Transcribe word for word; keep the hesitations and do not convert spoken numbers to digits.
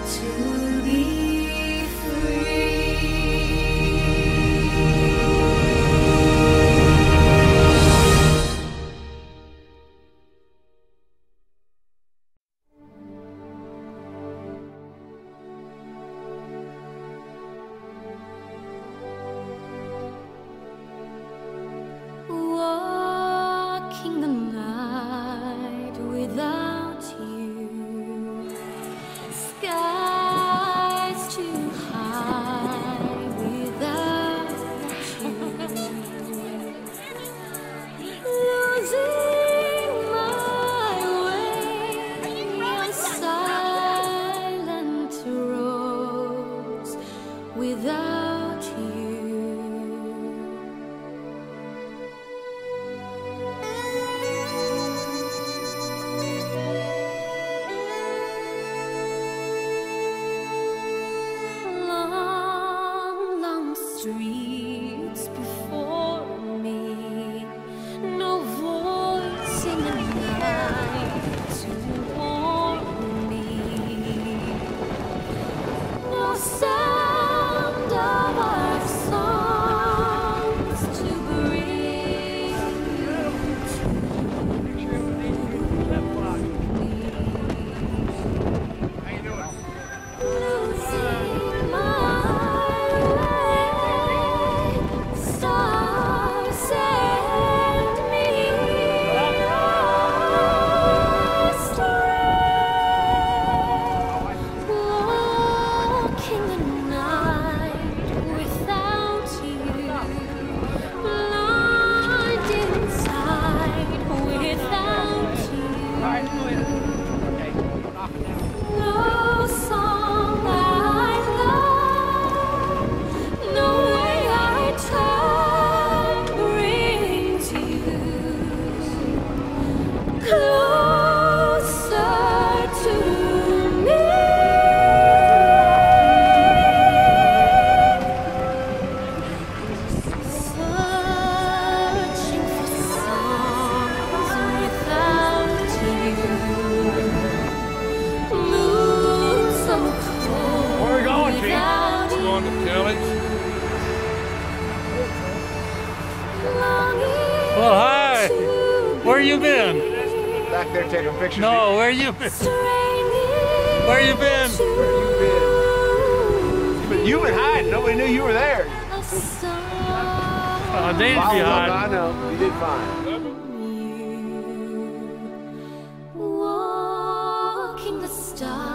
to be free. Walking the night without you, skies too high without you, losing my way on silent roads without you. Long, long streets before me, no voice in the night to warn me, no sound of our songs to bring you losing my way, stars and me astray, walking the night without you, blind inside without you. No song I love, no way I turn brings you closer to me. Searching for songs without you. Moon so cold. Where are we going, Pete? without We're going to the village. longing Well, hi. to Where you been? Back there taking pictures. No, where you been? straining Where you been? to But you've been hiding. Nobody knew you were there. a song Oh, Dane's Wow, look, behind. I know. You did fine. you, walking the stars.